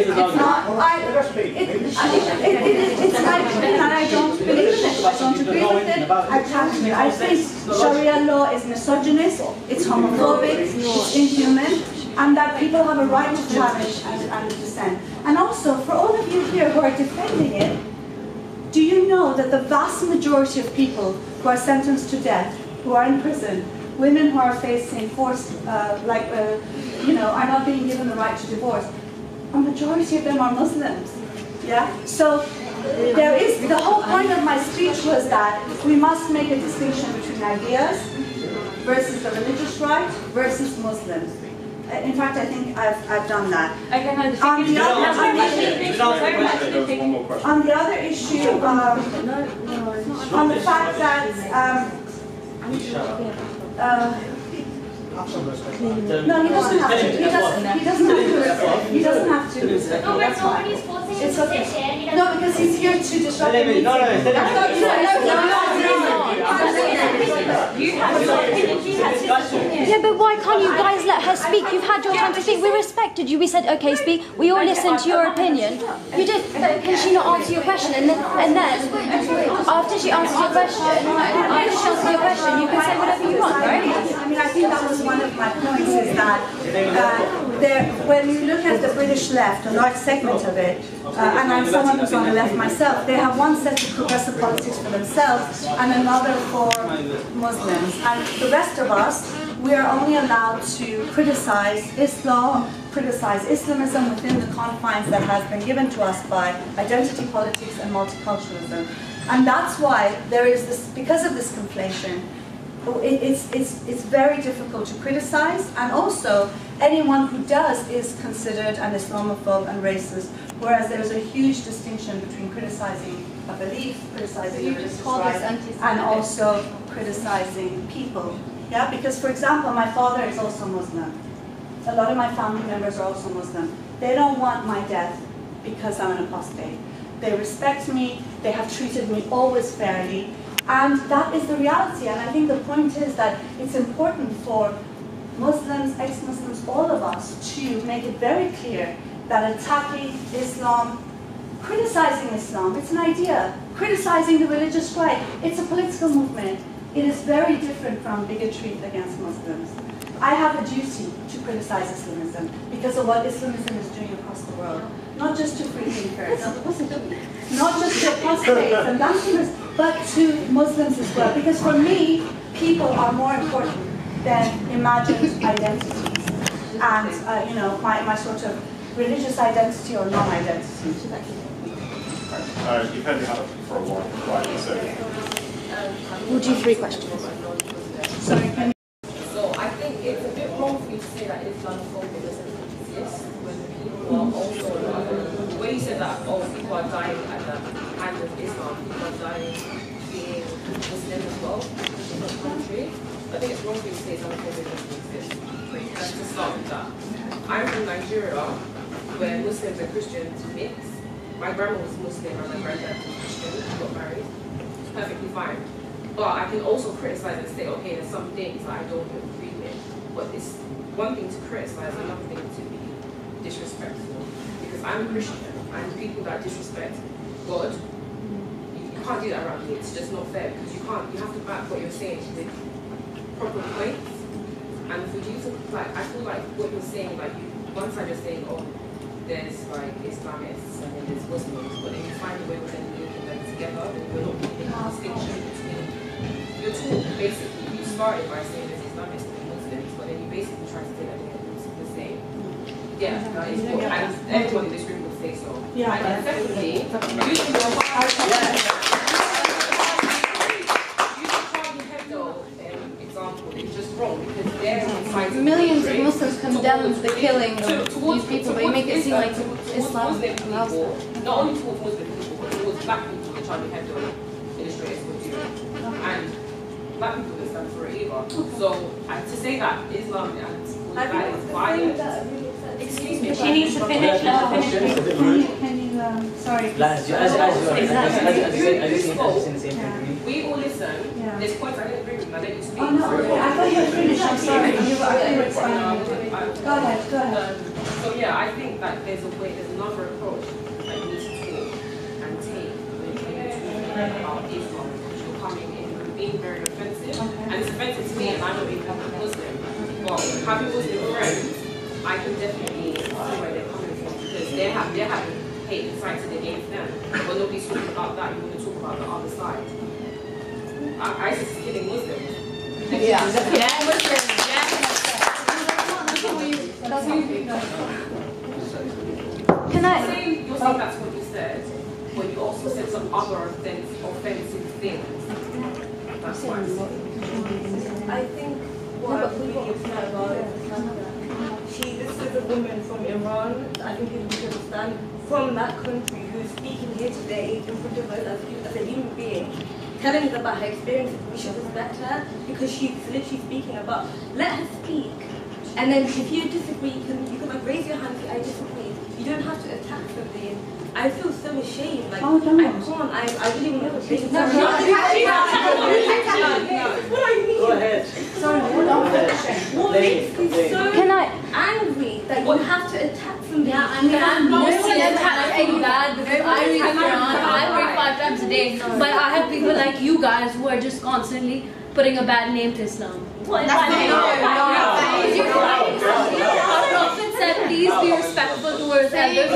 opinion and I don't believe in it. I don't agree with it. I can't do it. I think Sharia law is misogynist, it's homophobic, it's inhuman, and that people have a right to challenge and dissent. And also, for all of you here who are defending it, do you know that the vast majority of people who are sentenced to death, who are in prison, women who are facing forced, are not being given the right to divorce, a majority of them are Muslims. Yeah? So there is, the whole point of my speech was that we must make a distinction between ideas versus the religious right versus Muslims. In fact, I think I've done that. On the other issue, on the fact that No, he doesn't have to. He doesn't have to. No, but nobody's forcing him to sit here. No, because he's here to disrupt the meeting. Yeah, but why can't you guys let her speak? You've had your time to speak. We respected you. We said, okay, speak. We all listened to your opinion. You did. Can she not answer your question? And then after she answers your question, you can say whatever you want, right? I mean, I think that was one of my points, is that when you look at the British left, a large segment of it, and I'm someone who's on the left myself, they have one set of progressive politics for themselves and another for Muslims. And the rest of us, we are only allowed to criticize Islam, criticize Islamism within the confines that has been given to us by identity politics and multiculturalism. And that's why there is this, because of this conflation, it's very difficult to criticize, and also anyone who does is considered an Islamophobe and racist, whereas there's a huge distinction between criticizing a belief, criticizing a religious right, and also criticizing people. Yeah, because for example, my father is also Muslim. A lot of my family members are also Muslim. They don't want my death because I'm an apostate. They respect me, they have treated me always fairly, and that is the reality. And I think the point is that it's important for Muslims, ex-Muslims, all of us to make it very clear that attacking Islam, criticizing Islam, it's an idea. Criticizing the religious right, it's a political movement. It is very different from bigotry against Muslims. I have a duty to criticize Islamism because of what Islamism is doing across the world. Not just to free thinkers, not just to apostates and blasphemers, but to Muslims as well. Because for me, people are more important than imagined identities and my sort of religious identity or non-identity. You've had me up for a while, so We'll do 3 questions. Sorry, can So I think it's a bit wrong for you to say that Islamophobia doesn't exist when people are also, the way you said that, people are dying at the hand of Islam, people are dying being Muslim as well in the country. I think it's wrong for you to say Islamophobia doesn't exist. Let's just start with that. I'm from Nigeria, where Muslims and Christians mix. My grandma was Muslim and my granddad was Christian, got married. It's perfectly fine. But I can also criticize and say, okay, there's some things that I don't agree with. But it's one thing to criticize, another thing to be disrespectful. Because I'm a Christian, and people that disrespect God, you can't do that around me. It's just not fair, because you have to back what you're saying with proper points. And for you to, I feel like what you're saying, one side you're saying, oh, there's Islamists and then there's Muslims, but then you find a way of then linking them together, and we're not making a distinction between your talk. Basically, you started by saying there's Islamists and Muslims, but then you basically try to say that they're the same. Yeah, that is what, and everyone in this room would say so. Yeah. And then secondly, using your example is just wrong, because they're inciting Millions of Muslims condemn the killing of these people, but you make it seem like Islam allows them. Not only towards Muslim people, but towards black people, the Charlie Hebdo illustrators would do. And black people don't stand for it either. So to say that Islam and that is violent. Excuse me. She needs to finish. Can you sorry. We all listen. There's points I didn't agree with, and I didn't speak. Oh no, okay. I thought you were finished. I'm sorry. You were explaining. Go ahead. So yeah, I think that there's another approach that you need to talk and take when you're talking about Islam, because you're coming in being very offensive. And it's offensive to me, and I'm not even a Muslim. But having Muslim friends, I can definitely see where they're coming from, because they're having hate incited against them. But nobody's talking about that. You want to talk about the other side. ISIS is killing Muslims. Yeah. You're saying that's what you said, but you also said some other offensive things. That's why I'm saying. I think what I really upset about it, this is a woman from Iran, I think people should understand, from that country, who's speaking here today in front of us as a human being. telling us about her experiences, we should respect her because she's literally speaking about, let her speak. And then if you disagree, you can like raise your hand and say, I disagree. You don't have to attack somebody. I feel so ashamed. Like, I really want to have a patient. What do you mean? Go ahead. Sorry, hold on. What makes me so angry that you have to attack somebody? Yeah, I mean, I'm not saying that I'm bad because I read Quran, I pray 5 times a day, but I have people like you guys who are just constantly putting a bad name to Islam. Our Prophet said, please be respectful towards elders.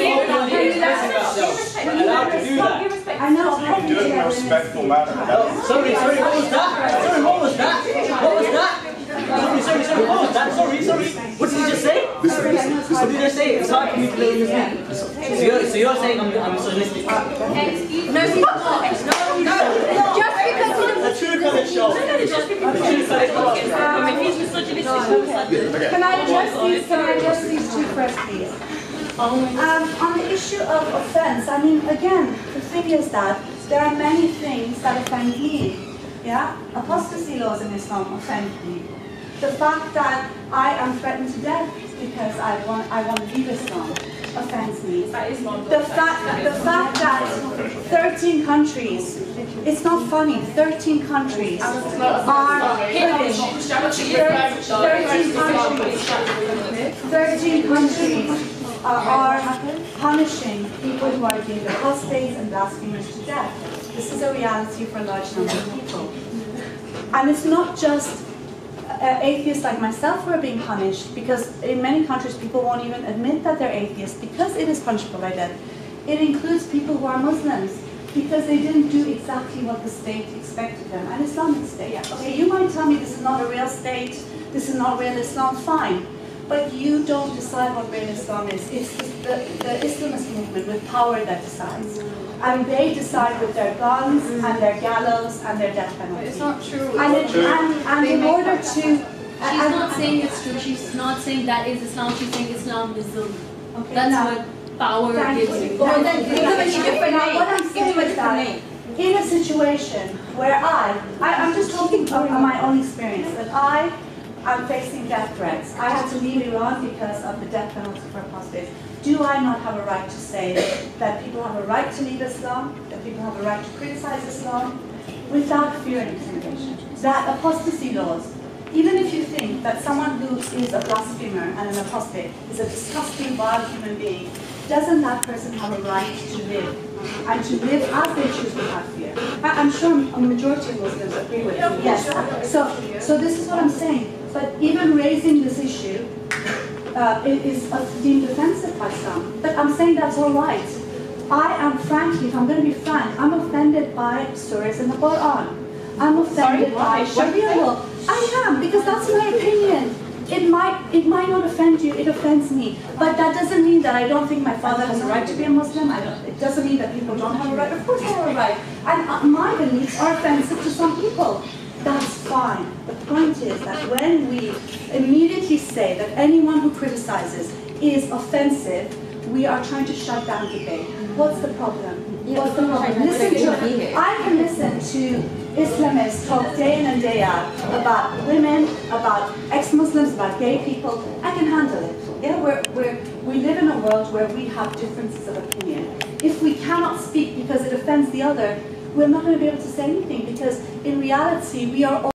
I know. I'm doing a respectful manner. Sorry, what was that? Sorry, what was that? What was that? Sorry, what was that? Sorry. What did you just say? What did I say? It's hard for me to know your name. So you're saying I'm misogynistic? No, he's not. No. Just because a true colored show. Can I address these two first, please? On the issue of offense, I mean, again, the thing is that there are many things that offend me. Yeah? Apostasy laws in Islam offend me. The fact that I am threatened to death because I want to leave Islam offends me. The fact that 13 countries, it's not funny, 13 countries are British. 13 countries are punishing people who are being apostates and blasphemers to death. This is a reality for a large number of people. And it's not just atheists like myself who are being punished, because in many countries people won't even admit that they're atheists because it is punishable by death. It includes people who are Muslims because they didn't do exactly what the state expected them, an Islamic state. Okay, you might tell me this is not a real state, this is not real Islam, fine. But you don't decide what real Islam is. It's the Islamist movement with power that decides. And they decide with their guns and their gallows and their death penalty. It's not true. And in order to... She's not saying it's true. She's not saying that is Islam. She's saying Islam is the... Okay, that's what power gives you. What I'm saying is that in a situation where I'm just talking about my own experience, that I'm facing death threats. I had to leave Iran because of the death penalty for apostates. Do I not have a right to say that people have a right to leave Islam, that people have a right to criticize Islam, without fear and intimidation? That apostasy laws, even if you think that someone who is a blasphemer and an apostate is a disgusting, vile human being, doesn't that person have a right to live? And to live as they choose without fear? I'm sure a majority of Muslims agree with me. Yes. So this is what I'm saying. But even raising this issue is deemed offensive by some. But I'm saying that's all right. I am, frankly, if I'm going to be frank, I'm offended by stories in the Quran. I'm offended by Sharia law. I am, because that's my opinion. It might not offend you, it offends me. But that doesn't mean that I don't think my father has a right to be a Muslim. It doesn't mean that people don't have a right. Of course they have a right. And my beliefs are offensive to some people. That's fine. The point is that when we immediately say that anyone who criticizes is offensive, we are trying to shut down debate. What's the problem? What's the problem? I can listen to Islamists talk day in and day out about women, about ex-Muslims, about gay people. I can handle it. Yeah, we live in a world where we have differences of opinion. If we cannot speak because it offends the other, we're not going to be able to say anything, because in reality we are all